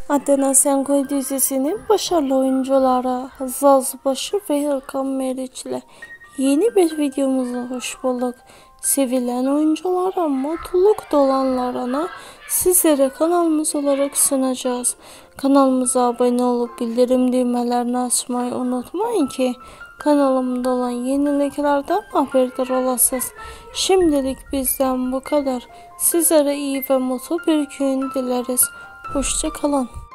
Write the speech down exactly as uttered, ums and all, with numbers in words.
Adana Senkoy dizisinin başarılı oyuncuları Hazal Subaşı ve Erkan Meriç ile yeni bir videomuza hoş bulduk. Sevilen oyunculara, mutluluk dolanlarına sizlere kanalımız olarak sunacağız. Kanalımıza abone olup bildirim düğmelerini açmayı unutmayın ki kanalımda olan yeniliklerden haberdar olasınız. Şimdilik bizden bu kadar. Sizlere iyi ve mutlu bir gün dileriz. Hoşça kalın.